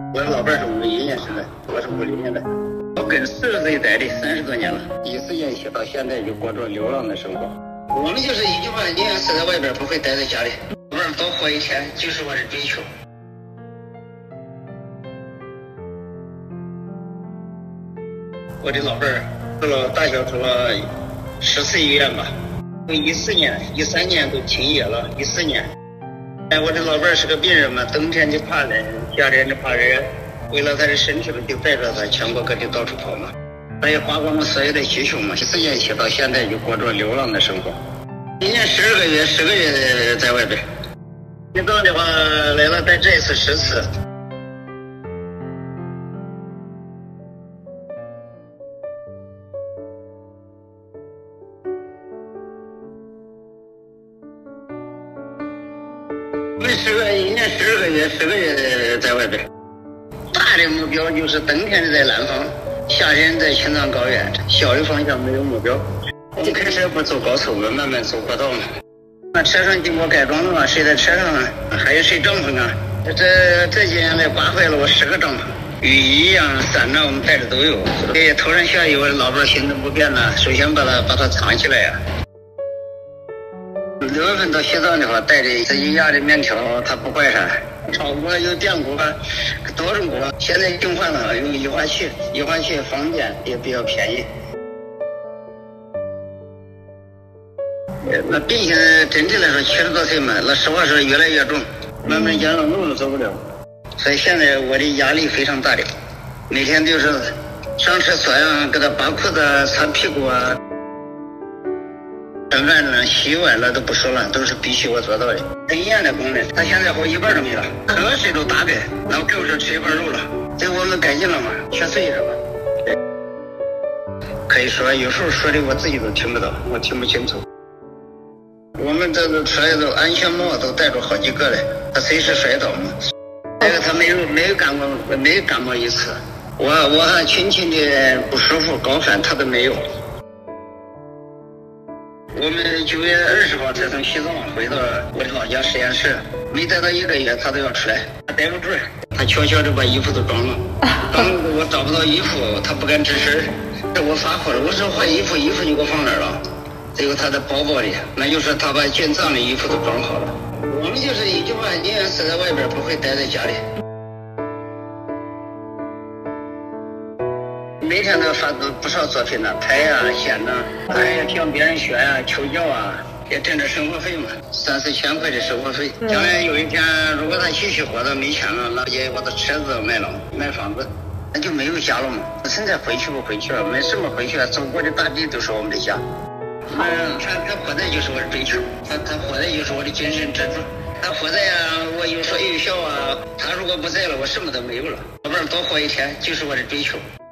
我老伴是51年生的，我是50年的。我跟侄子一代的30多年了，14年起到现在就过着流浪的生活。我们就是一句话，宁愿死在外边，不会待在家里。老伴多活一天，就是我的追求。我的老伴儿大小出了10次医院吧，14年、13年都停业了，14年。我的老伴儿是个病人嘛，冬天就怕冷，夏天就怕热，为了他的身体嘛，就带着他全国各地到处跑嘛。他也花光了所有的积蓄嘛，14年起到现在就过着流浪的生活。1年12个月，10个月在外边。你到的话来了，再这一次10次。1年12个月，10个月在外边。大的目标就是冬天的在南方，夏天在青藏高原，小的方向没有目标。我们开车不走高速，我们慢慢走国道嘛。那车上经过改装的话，睡在车上啊，还有睡帐篷啊。这几年来刮坏了我10个帐篷，雨衣呀、伞呐，我们带着都有。头上下雨，我老伴行动不便了，首先把它藏起来呀。6月份到西藏的话，带着自己压的面条，它不坏啥。炒锅有电锅，多种锅。现在更换了，用液化气，液化气方便也比较便宜。那病情整体来说70多岁嘛，那实话说越来越重，慢慢养老路都走不了。所以现在我的压力非常大的，每天都是上厕所呀，给他拔裤子啊，擦屁股啊。吃饭了、洗碗了都不说了，都是必须我做到的。医院的工人，他现在好一半都没了，喝水都打开，然后狗是吃一半肉了。这我们改进了嘛，缺岁是吧？可以说有时候说的我自己都听不到，我听不清楚。我们这个出来都安全帽都戴着好几个嘞，他随时摔倒嘛。这个他没有感冒一次。我还轻轻的不舒服高反他都没有。我们9月20号才从西藏回到我的老家实验室，没待到1个月，他都要出来，他待不住，他悄悄地把衣服都装了，我找不到衣服，他不敢吱声，我发火了，我说换衣服你给我放哪儿了？结果他在包包里，那就是他把捐葬的衣服都装好了。我们就是一句话，宁愿死在外边，不会待在家里。每天都发不少作品呢，拍啊、写呢，还要向别人学啊、求教啊，也挣点生活费嘛，3、4千块的生活费。将来有一天，如果他继续活到没钱了，那也把他车子卖了，卖房子，那就没有家了嘛。现在回去不回去了，没什么回去啊，走过的大地都是我们的家。他活在就是我的追求，他活在就是我的精神支柱。他活在啊，我有说有笑啊。他如果不在了，我什么都没有了。老伴多活一天就是我的追求。